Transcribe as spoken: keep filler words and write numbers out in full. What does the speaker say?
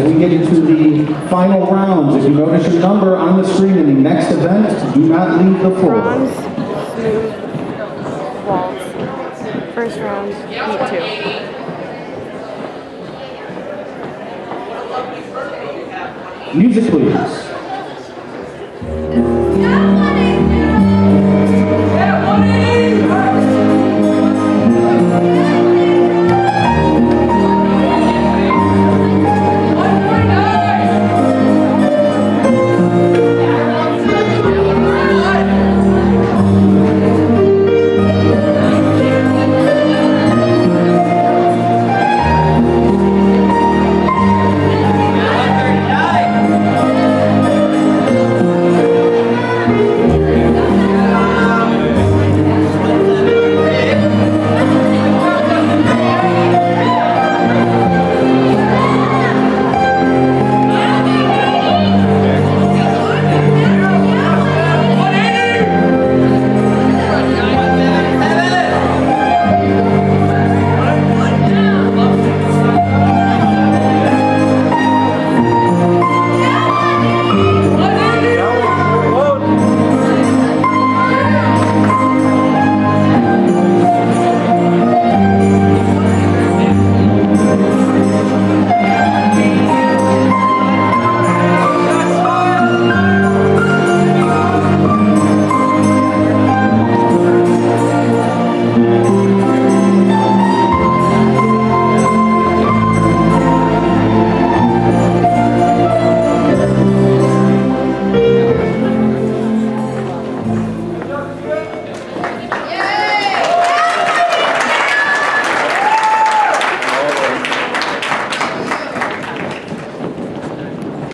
we get into the final rounds. If you notice your number on the screen in the next event, do not leave the floor. Bronze, smooth, waltz. First round, heat two. Music, please.